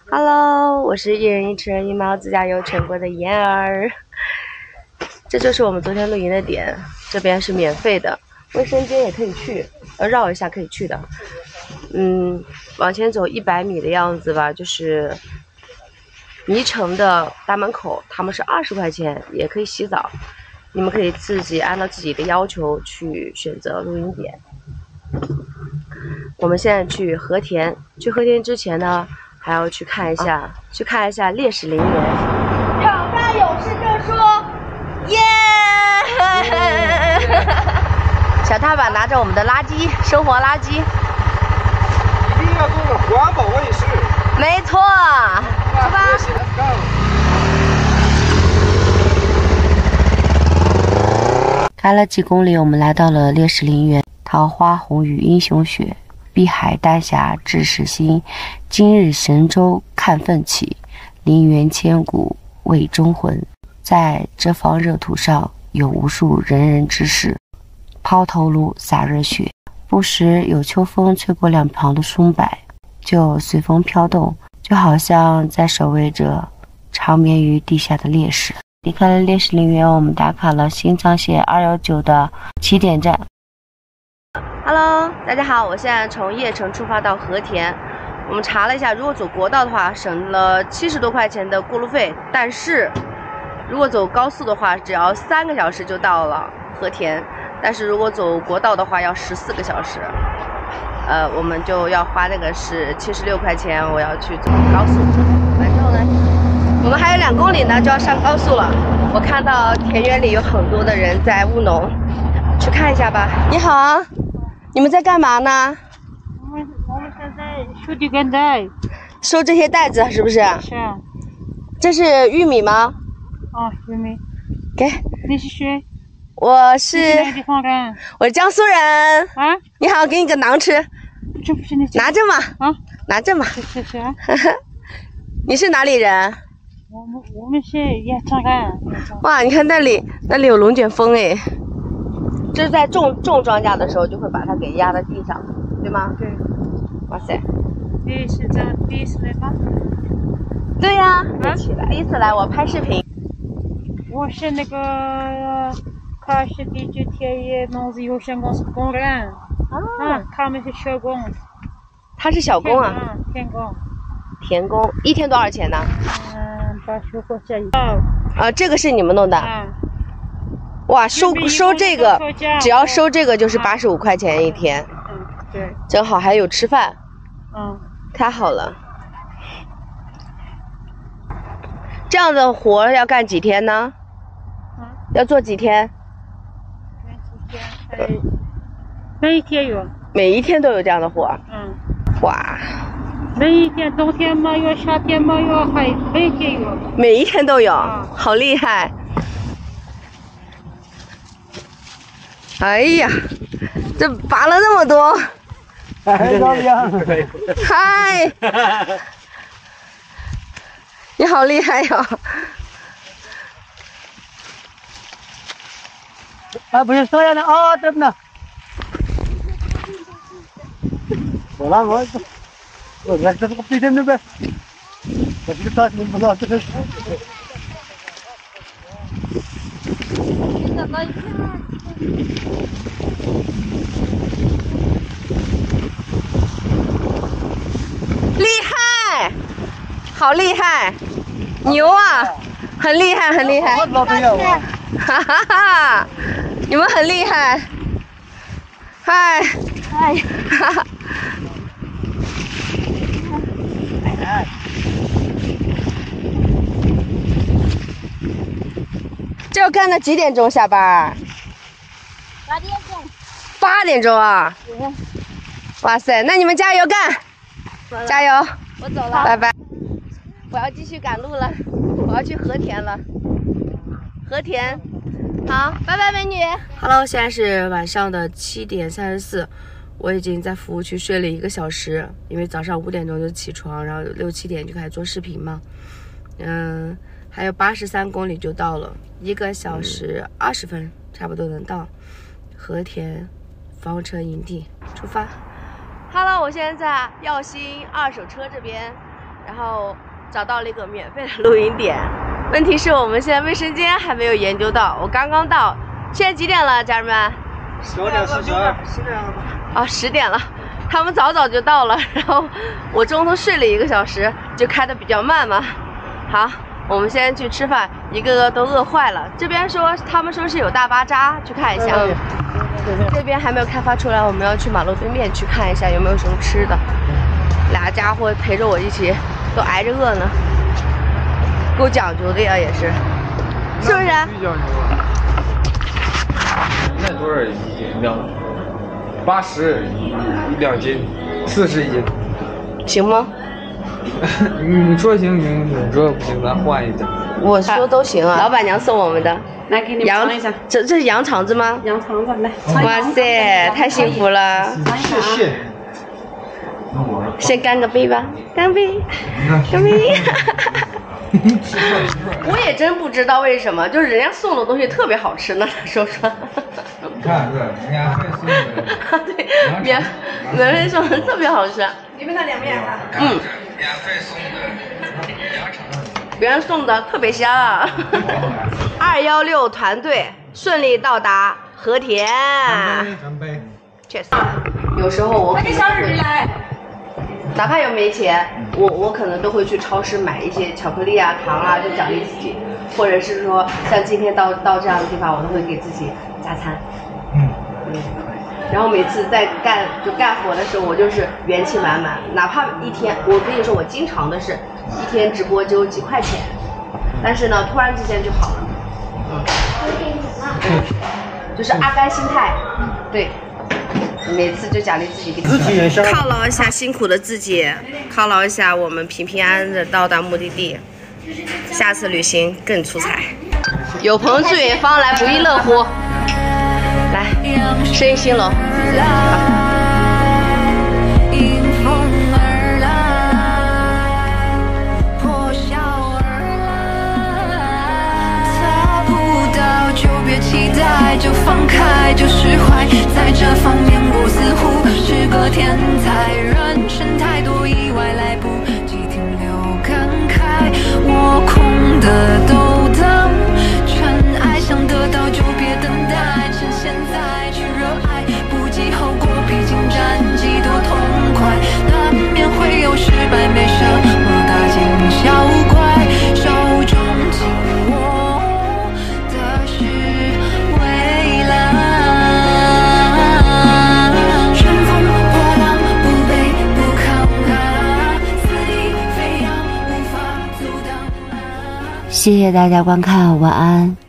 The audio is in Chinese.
Hello，我是一人一车一猫自驾游全国的妍儿。这就是我们昨天露营的点，这边是免费的，卫生间也可以去，绕一下可以去的。往前走100米的样子吧，就是迷城的大门口，他们是20块钱，也可以洗澡。你们可以自己按照自己的要求去选择露营点。我们现在去和田，去和田之前呢，还要去看一下，烈士陵园。长大勇士证书，耶！小踏板拿着我们的垃圾，生活垃圾， 一定要做个环保卫士。 没错，出发。开了几公里，我们来到了烈士陵园。桃花红雨英雄雪，碧海丹霞志士心。今日神州看奋起，陵园千古为忠魂。在这方热土上，有无数仁人志士，抛头颅洒热血。不时有秋风吹过两旁的松柏，就随风飘动，就好像在守卫着长眠于地下的烈士。离开了烈士陵园，我们打卡了新藏线219的起点站。Hello， 大家好，我现在从叶城出发到和田。我们查了一下，如果走国道的话，省了70多块钱的过路费，但是如果走高速的话，只要3个小时就到了和田。但是如果走国道的话，要14个小时。我们就要花那个是76块钱，我要去走高速。反正呢，我们还有2公里呢，就要上高速了。我看到田园里有很多的人在务农，去看一下吧。你好，你们在干嘛呢？ 我们现在收这个袋， 收这些袋子是不是？ 是啊。 这是玉米吗？ 哦，玉米。 给。 你是谁？ 我是。 你是哪个地方人？ 我是江苏人。 啊？ 你好，给你个馕吃。 这不是你。 拿着嘛。 啊？ 拿着嘛。 是是啊。 你是哪里人？ 我们是叶城人。 哇，你看那里有龙卷风哎。这是在种庄稼的时候就会把它给压在地上，对吗？ 对。 哇塞！ 你是第一次来吗？ 对呀，第一次来，我拍视频。 我是那个开始第9天也农业有限公司工人。他们是小工。 他是小工啊？ 田工。 田工一天多少钱呢 ？85块钱一。 这个是你们弄的？哇，收这个，只要收这个就是85块钱一天。 对。 正好还有吃饭。太好了。这样的活要干几天呢？要做几天？ 每一天有。 每一天都有这样的活。哇。 每一天，冬天没有，夏天没有，还每天有。 每一天都有，好厉害！哎呀，这拔了那么多！ 嗨，老杨！ 嗨！你好厉害哟！ 不是这样的啊，真的。我来这个地点对不对？我这个大你不知道这个。 厉害，好厉害，牛啊，很厉害，很厉害。哈哈哈，你们很厉害。嗨，哈哈。这要干到几点钟下班？8点钟。8点钟啊？哇塞，那你们加油干！加油！我走了，拜拜。我要继续赶路了，我要去和田了。和田，好，拜拜，美女。Hello， 现在是晚上的7点34，我已经在服务区睡了1个小时，因为早上5点钟就起床，然后6、7点就开始做视频嘛。还有83公里就到了，1个小时20分，差不多能到和田房车营地，出发。Hello， 我现在在耀星二手车这边， 然后找到了一个免费的露营点。问题是我们现在卫生间还没有研究到，我刚刚到。现在几点了，家人们 ？10点49了，10点了。 啊，10点了。他们早就到了，然后我中途睡了1个小时，就开的比较慢嘛。好，我们先去吃饭，一个个都饿坏了。这边他们说是有大巴扎，去看一下。这边还没有开发出来，我们要去马路对面去看一下有没有什么吃的。俩家伙陪着我一起，都挨着饿呢，够讲究的呀，也是，是不是？ 那多少一斤？80两斤，40一斤， 行吗？ 你说行行，你说不行，咱换一点。 我说都行啊。老板娘送我们的， 来给你们尝一下。 这是羊肠子吗？ 羊肠子，来。 哇塞，太幸福了！ 谢谢。 先干个杯吧，干杯，干杯！我也真不知道为什么，就是人家送的东西特别好吃呢，说说。 你看这免费送的， 对，免费送的特别好吃。 你们那两面啊？ 免费送的羊肠， 别人送的特别香。216团队顺利到达和田。 干杯！ 确实，有时候我可能会。哪怕有没钱，我可能都会去超市买一些巧克力啊、糖啊，就奖励自己，或者是说像今天到这样的地方，我都会给自己加餐。然后每次在干活的时候，我就是元气满满，哪怕一天，我跟你说，我经常的是一天直播只有几块钱，但是呢，突然之间就好了。就是阿甘心态，对。每次就奖励自己，犒劳一下辛苦的自己，犒劳一下我们平平安安的到达目的地，下次旅行更出彩。有朋自远方来，不亦乐乎。来，生意兴隆。 期待就放开，就释怀，在这方面我似乎是个天才。人生太多意外，来不及停留感慨。我空的都等，尘埃想得到就别等待，趁现在去热爱，不计后果，毕竟战绩多痛快。难免会有失败，没什么大惊小怪，手中紧握。 谢谢大家观看，晚安。